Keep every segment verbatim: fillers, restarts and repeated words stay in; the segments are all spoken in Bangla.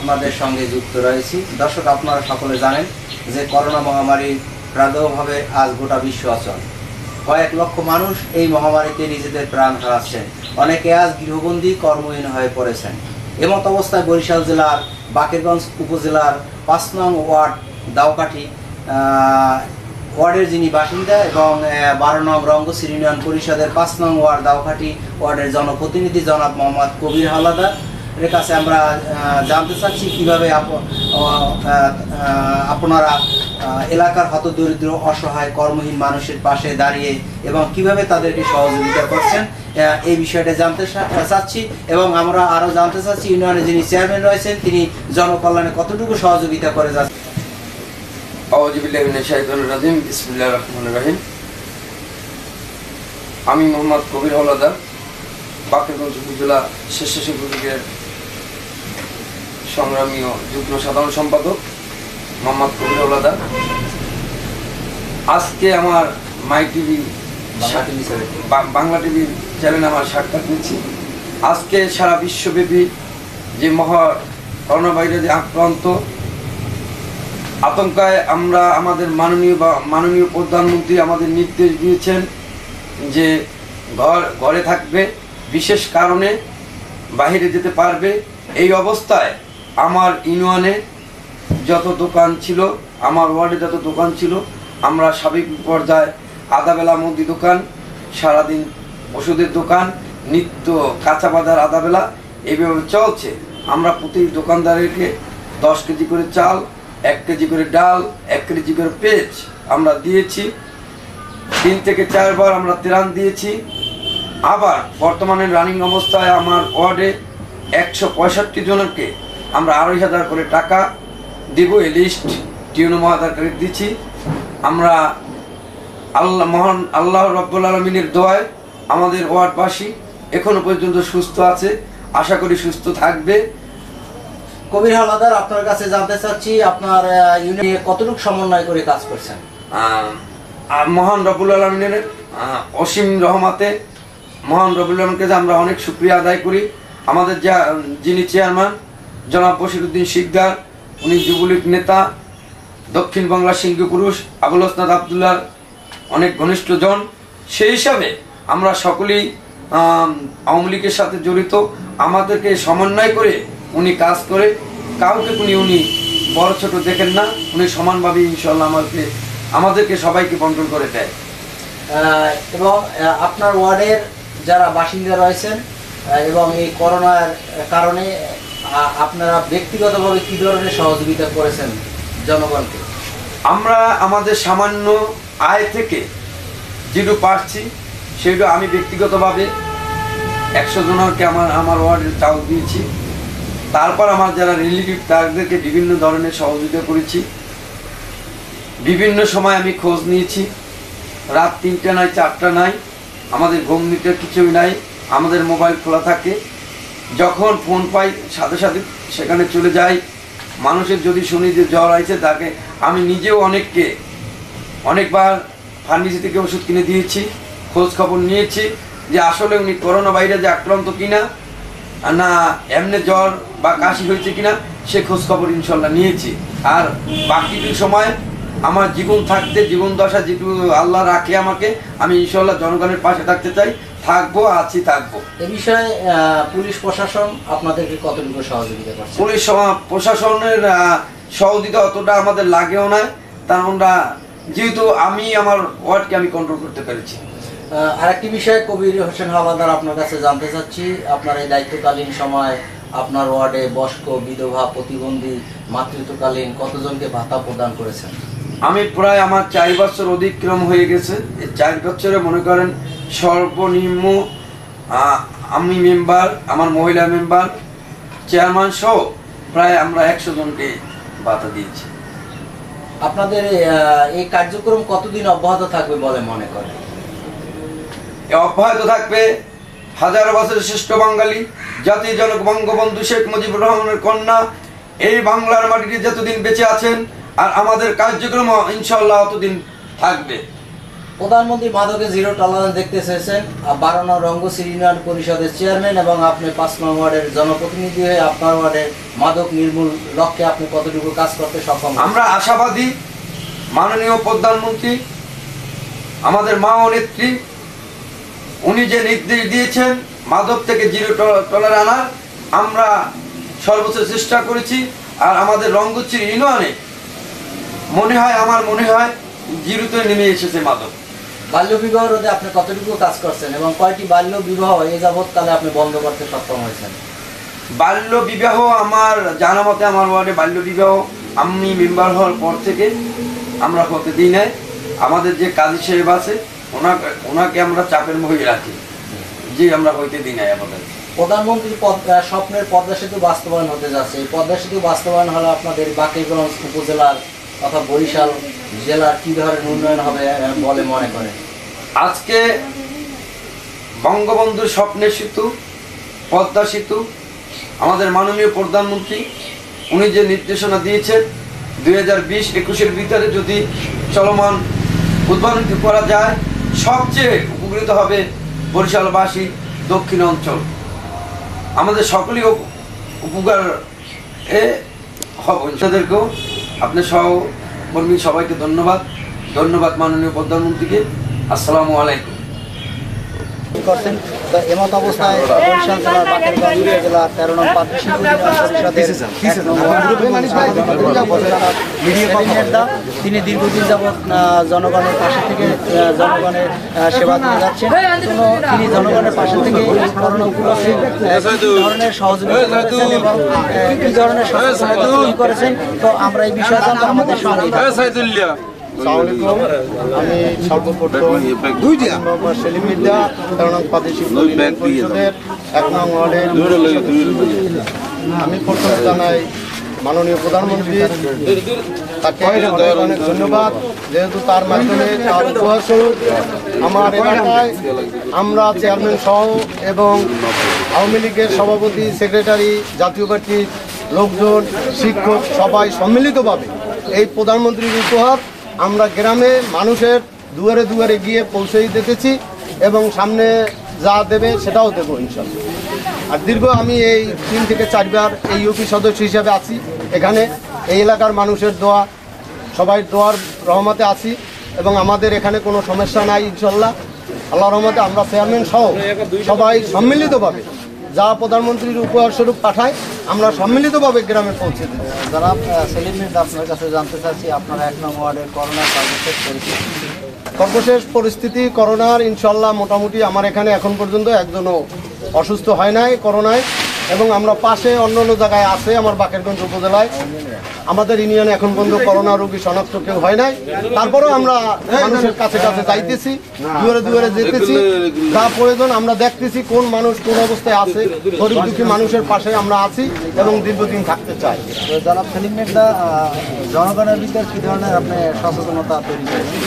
আপনাদের সঙ্গে যুক্ত রয়েছি। দর্শক, আপনারা সকলে জানেন যে করোনা মহামারীর প্রাদুর্ভাবে আজ গোটা বিশ্ব অচল। কয়েক লক্ষ মানুষ এই মহামারীতে নিজেদের প্রাণ হারাচ্ছেন, অনেকে আজ গৃহবন্দী কর্মহীন হয়ে পড়েছেন। এমত অবস্থায় বরিশাল জেলার বাকেরগঞ্জ উপজেলার পাঁচ নং ওয়ার্ড দাউকাঠি ওয়ার্ডের যিনি বাসিন্দা এবং বারো নং রঙ্গসির ইউনিয়ন পরিষদের পাঁচ নং ওয়ার্ড দাউকাঠি ওয়ার্ডের জনপ্রতিনিধি জনাব মোহাম্মদ কবির হাওলাদার এর কাছে আমরা জানতে চাচ্ছি কিভাবে আপনারা এলাকার হতদরিদ্র অসহায় কর্মহীন মানুষের পাশে দাঁড়িয়ে এবং কিভাবে তাদেরকে সহযোগিতা করছেন এই বিষয়টা জানতে চাচ্ছি। এবং আমরা আরও জানতে চাচ্ছি ইউনিয়নের যিনি চেয়ারম্যান রয়েছেন তিনি জনকল্যাণে কতটুকু সহযোগিতা করে যাচ্ছেন। আমি মোহাম্মদ কবির হাওলাদার, বাকেরগঞ্জ উপজেলা স্বেচ্ছাসেবক লীগের সংগ্রামী যুগ্ম সাধারণ সম্পাদক মোহাম্মদ কবির হাওলাদার। আজকে আমার মাই টিভি বাংলা টিভি চ্যানেলে আমার সাক্ষাৎ নিচ্ছি। আজকে সারা বিশ্বব্যাপী যে মহা করোনা ভাইরাসে আক্রান্ত আতঙ্কায় আমরা আমাদের মাননীয় বা মাননীয় প্রধানমন্ত্রী আমাদের নির্দেশ দিয়েছেন যে ঘর ঘরে থাকবে, বিশেষ কারণে বাইরে যেতে পারবে। এই অবস্থায় আমার ইউনিয়নে যত দোকান ছিল, আমার ওয়ার্ডে যত দোকান ছিল, আমরা স্বাভাবিক পর্যায়ে আদাবেলা মুদি দোকান, সারাদিন ওষুধের দোকান, নিত্য কাঁচা বাজার আদাবেলা এইভাবে চলছে। আমরা প্রতি দোকানদারকে দশ কেজি করে চাল, এক কেজি করে ডাল, এক কেজি করে পেঁয়াজ আমরা দিয়েছি। তিন থেকে চারবার আমরা ত্রাণ দিয়েছি। আবার বর্তমানে রানিং অবস্থায় আমার ওয়ার্ডে একশো পঁয়ষট্টি জনকে আমরা আড়াই হাজার করে টাকা দেব, এই লিস্ট টিউনো মহাদারকে দিচ্ছি। আমরা আল্লাহ মহান আল্লাহ রব্বুল আলমিনের দোয়ায় আমাদের ওয়ার্ডবাসী এখনো পর্যন্ত সুস্থ আছে, আশা করি সুস্থ থাকবে। কবির হাওলাদার, আপনার কাছে জানতে চাচ্ছি আপনার ইউনিয়নে কতটুকু সমন্বয় করে কাজ করছেন? মহান রব্বুল আলমিনের অসীম রহমতে মহান রব্বুল আলমকে আমরা অনেক শুকরিয়া আদায় করি। আমাদের যা যিনি চেয়ারম্যান জনাব বশিরউদ্দিন শিকদার, উনি যুবলীগ নেতা, দক্ষিণ বাংলার সিংহ পুরুষ আবুল হাসনাত আবদুল্লাহর অনেক ঘনিষ্ঠ জন। সেই হিসাবে আমরা সকলেই আওয়ামী লীগের সাথে জড়িত। আমাদেরকে সমন্বয় করে উনি কাজ করে, কাউকে উনি উনি বড় ছোট দেখেন না, উনি সমানভাবে ইনশাল্লাহ আমাদেরকে আমাদেরকে সবাইকে কন্ট্রোল করে দেয়। এবং আপনার ওয়ার্ডের যারা বাসিন্দা রয়েছেন এবং এই করোনার কারণে আপনারা ব্যক্তিগতভাবে কী ধরনের সহযোগিতা করেছেন জনগণকে? আমরা আমাদের সামান্য আয় থেকে যেটুকু পারছি সেটা আমি ব্যক্তিগতভাবে একশো জনকে আমার আমার ওয়ার্ডে চাউল দিয়েছি। তারপর আমার যারা রিলেটিভ তাদেরকে বিভিন্ন ধরনের সহযোগিতা করেছি। বিভিন্ন সময় আমি খোঁজ নিয়েছি, রাত তিনটা নাই চারটা নাই, আমাদের ঘুম নিতে কিছুই নাই, আমাদের মোবাইল খোলা থাকে। যখন ফোন পাই সাথে সাথে সেখানে চলে যাই। মানুষের যদি শুনি যে জ্বর আছে, তাকে আমি নিজেও অনেককে অনেকবার ফার্মেসি থেকে ওষুধ কিনে দিয়েছি, খোঁজ খবর নিয়েছি যে আসলে উনি করোনা ভাইরাসে আক্রান্ত কিনা, না এমনি জ্বর বা কাশি হয়েছে কিনা, সে খোঁজ খবর ইনশাল্লাহ নিয়েছি। আর বাকিটি সময় আমার জীবন থাকতে, জীবন দশা যেটুকু আল্লাহ রাখে আমাকে, আমি ইনশাল্লাহ জনগণের পাশে থাকতে চাই, থাকবো, আছি, থাকবো। এ বিষয়ে পুলিশ প্রশাসন আপনাদেরকে কতটুকু সহযোগিতা করছে? পুলিশ প্রশাসনের সহযোগিতা অতটা আমাদের লাগেও না, তার আমরা যেহেতু আমি আমার ওয়ার্ডকে আমি কন্ট্রোল করতে পেরেছি। আরেকটি বিষয় কবির হোসেন হাওলাদার, আপনার কাছে জানতে চাচ্ছি আপনার এই দায়িত্বকালীন সময় আপনার ওয়ার্ডে বয়স্ক, বিধবা, প্রতিবন্ধী, মাতৃত্বকালীন কতজনকে ভাতা প্রদান করেছেন? আমি প্রায় আমার চার বছর অতিক্রম হয়ে গেছে। এই চার বছরে মনে করেন সর্বনিম্ন আমি মেম্বার, আমার মহিলা মেম্বার, চেয়ারম্যান সহ প্রায় আমরা একশো জনকে ভাতা দিয়েছি। আপনাদের এই কার্যক্রম কতদিন অব্যাহত থাকবে বলে মনে করেন? অব্যাহত থাকবে হাজার বছরের শ্রেষ্ঠ বাঙালি জাতির জনক বঙ্গবন্ধু শেখ মুজিবুর রহমানের কন্যা এই বাংলার মাটিতে যতদিন বেঁচে আছেন, আর আমাদের কার্যক্রম ইনশাআল্লাহ ততদিন থাকবে। প্রধানমন্ত্রী মাদকে জিরো টলারেন্স দেখতে চেয়েছেন, বারো নং রঙ্গশ্রী ইউনিয়ন পরিষদের চেয়ারম্যান এবং আপনি পাঁচ নং ওয়ার্ডের জনপ্রতিনিধি হয়ে আপনার ওয়ার্ডের মাদক নির্মূল লক্ষ্যে আপনি কতটুকু কাজ করতে সক্ষম? আমরা আশাবাদী মাননীয় প্রধানমন্ত্রী আমাদের মা ও নেত্রী উনি যে নির্দেশ দিয়েছেন মাদক থেকে জিরো টলার আনার, আমরা সর্বোচ্চ চেষ্টা করেছি। আর আমাদের রঙ্গশ্রী ইউনিয়নে মনে হয় আমার মনে হয় জিরোতে নেমে এসেছে মাদক। বাল্য বিবাহ রোধে আপনি কতটুকু কাজ করছেন এবং কয়টি বাল্য বিবাহ এ যাবৎকালে আপনি বন্ধ করতে সক্ষম হয়েছেন? বাল্য বিবাহ আমার জানা মতে আমার ওয়ার্ডে বাল্য বিবাহ আমি মেম্বার হওয়ার পর থেকে আমরা হতে দিই নাই। আমাদের যে কাজী সাহেব আছে ওনাকে ওনাকে আমরা চাপের মধ্যে রাখি যে আমরা হইতে দিই নাই। আমাদের প্রধানমন্ত্রীর স্বপ্নের পদ্মা সেতু বাস্তবায়ন হতে যাচ্ছে, এই পদ্মা সেতু বাস্তবায়ন হলে আপনাদের বাকেরগঞ্জ উপজেলার তথা বরিশাল জেলার কী ধরনের উন্নয়ন হবে বলে মনে করেন? আজকে বঙ্গবন্ধুর স্বপ্নের সেতু পদ্মা সেতু আমাদের মাননীয় প্রধানমন্ত্রী উনি যে নির্দেশনা দিয়েছেন দুই হাজার বিশ একুশের ভিতরে যদি চলমান উদ্বোধন করা যায় সবচেয়ে উপকৃত হবে বরিশালবাসী, দক্ষিণ অঞ্চল, আমাদের সকলেই উপকার এ হবে। তাদেরকেও আপনার সহকর্মী সবাইকে ধন্যবাদ ধন্যবাদ মাননীয় প্রধানমন্ত্রীকে। আসসালামু আলাইকুম। করছেন তো এমত অবস্থায় বরিশাল জেলার বাকেরগঞ্জ উপজেলার তেরো নং প্রাদেশিক পরিষদের তিনি দীর্ঘদিন যাবৎ জনগণের পাশে থেকে জনগণের সেবা দিয়ে যাচ্ছেন। তিনি জনগণের পাশে থেকে এই করোনা উপলক্ষে কি ধরনের সহযোগিতা করেছেন এবং কি ধরনের সহযোগিতা করেছেন, তো আমরা এই বিষয়ে জানবো আমাদের সঙ্গে। আমি সর্বপ্রথম সেলিম মির্জা তেরো নং প্রাদেশিক পরিষদের এক নং ওয়ার্ডের আমি প্রথমে জানাই মাননীয় প্রধানমন্ত্রী, তাকে অনেক অনেক ধন্যবাদ, যেহেতু তার মাধ্যমে তার উপহার স্বরূপ আমার এলাকায় আমরা চেয়ারম্যান সহ এবং আওয়ামী লীগের সভাপতি, সেক্রেটারি, জাতীয় পার্টির লোকজন, শিক্ষক সবাই সম্মিলিতভাবে এই প্রধানমন্ত্রীর উপহার আমরা গ্রামে মানুষের দুয়ারে দুয়ারে গিয়ে পৌঁছে দিতেছি এবং সামনে যা দেবে সেটাও দেবো ইনশাল্লাহ। আর দীর্ঘ আমি এই তিন থেকে চারবার এই ইউপি সদস্য হিসাবে আছি এখানে, এই এলাকার মানুষের দোয়া সবাই দোয়ার রহমতে আছি এবং আমাদের এখানে কোনো সমস্যা নাই ইনশাল্লাহ। আল্লাহ রহমতে আমরা চেয়ারম্যান সহ সবাই সম্মিলিতভাবে যা প্রধানমন্ত্রীর উপহার স্বরূপ পাঠায় আমরা সম্মিলিতভাবে গ্রামে পৌঁছে দিই। যারা সেলিম মির্জা আপনার কাছে জানতে চাচ্ছি আপনারা এক নং ওয়ার্ডের করোনার সর্বশেষ পরিস্থিতি। সর্বশেষ পরিস্থিতি করোনার ইনশাল্লাহ মোটামুটি আমার এখানে এখন পর্যন্ত একজনও অসুস্থ হয় নাই করোনায়, এবং আমরা পাশে অন্য অন্য জায়গায় আছে আমার বাকেরগঞ্জ উপজেলায় আমাদের ইউনিয়নে এখন পর্যন্ত করোনা রোগী শনাক্ত কেউ হয় নাই। তারপরেও আমরা মানুষের কাছে কাছে যাইতেছি, দুয়ারে দুয়ারে যেতেছি, যা প্রয়োজন আমরা দেখতেছি কোন মানুষ কোন অবস্থায় আছে, গরিব দুঃখী মানুষের পাশে আমরা আছি এবং দীর্ঘদিন থাকতে চাই। জনাব সেলিম মির্জা, জনগণের ভিতরে কী ধরনের আপনি সচেতনতা তৈরি করেছেন?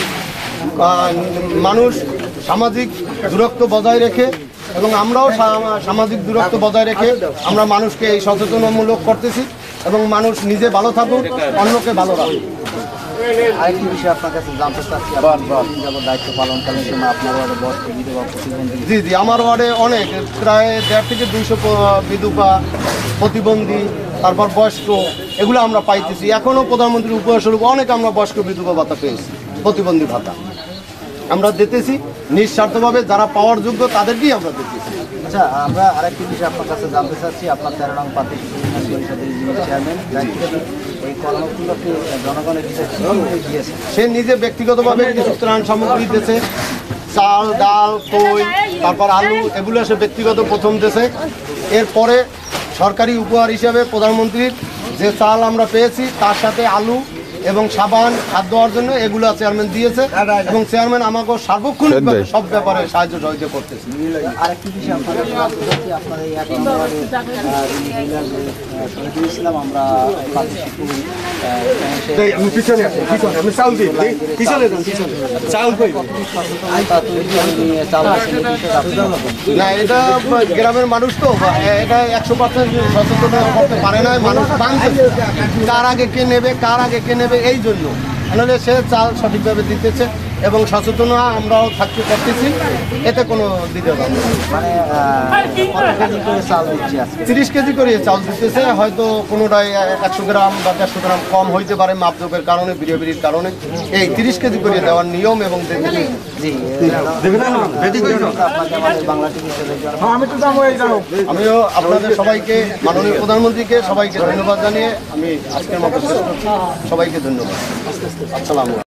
মানুষ সামাজিক দূরত্ব বজায় রেখে এবং আমরাও সামাজিক দূরত্ব বজায় রেখে আমরা মানুষকে এই সচেতনমূলক করতেছি এবং মানুষ নিজে ভালো থাকুক, অন্যকে ভালো রাখুক। আরেকটি বিষয় আপনার কাছে জানতে চাচ্ছি, যাবো দায়িত্ব পালনকালীন সময় আপনার ওয়ার্ডে বয়স্ক বিধবা প্রতিবন্ধী? জি জি আমার ওয়ার্ডে অনেক প্রায় দেড় থেকে দুইশো বিধবা, প্রতিবন্ধী, তারপর বয়স্ক এগুলো আমরা পাইতেছি। এখনও প্রধানমন্ত্রীর উপহার স্বরূপ অনেক আমরা বয়স্ক বিধবা ভাতা পেয়েছি, প্রতিবন্ধী ভাতা আমরা দিতেছি নিঃস্বার্থভাবে, যারা পাওয়ার যোগ্য তাদেরকেই আমরা দিতেছি। আচ্ছা, আমরা আরেকটি বিষয় আপনার কাছে জানতে চাচ্ছি, আপনার তেরো নং প্রাদেশিক পরিষদের যিনি চেয়ারম্যান এই করোনা উপলক্ষে জনগণের দিয়েছে, সে নিজে ব্যক্তিগতভাবে কিছু ত্রাণ সামগ্রী দিয়েছে, চাল, ডাল, খই, তারপর আলু, এগুলো সে ব্যক্তিগত প্রথম দিয়েছে। এরপরে সরকারি উপহার হিসাবে প্রধানমন্ত্রীর যে চাল আমরা পেয়েছি তার সাথে আলু এবং সাবান হাত দেওয়ার জন্য এগুলো চেয়ারম্যান দিয়েছে এবং চেয়ারম্যান আমাকে সার্বক্ষণিকভাবে সব ব্যাপারে সাহায্য সহযোগিতা করতেছে। আরেকটি বিষয় আপনাদের আপনার এই এক দিয়েছিলাম আমরা না, এটা গ্রামের মানুষ তো এটা একশো পার্সেন্ট সচেতন করতে পারে না, মানুষ ভাঙছে কার আগে কে নেবে কার আগে কে নেবে এই জন্য, নাহলে সে চাল সঠিকভাবে দিতেছে এবং সচেতন আমরাও থাকতে পারতেছি, এতে কোনো দ্বিধা নেই। মানে আহ, কত কেজি করে চাল দিচ্ছি আজকে? তিরিশ কেজি করে চাল দিতেছে, হয়তো কোনোটাই একশো গ্রাম বা দেড়শো গ্রাম কম হইতে পারে মাপজোকের কারণে, বিড়িবিড়ির কারণে। এই তিরিশ কেজি করে দেওয়ার নিয়ম এবং জি আপনাকে আমাদের বাংলা টিভি আমিও আপনাদের সবাইকে, মাননীয় প্রধানমন্ত্রীকে সবাইকে ধন্যবাদ জানিয়ে আমি আজকের মতো শেষ করছি। সবাইকে ধন্যবাদ। আসসালামু আলাইকুম।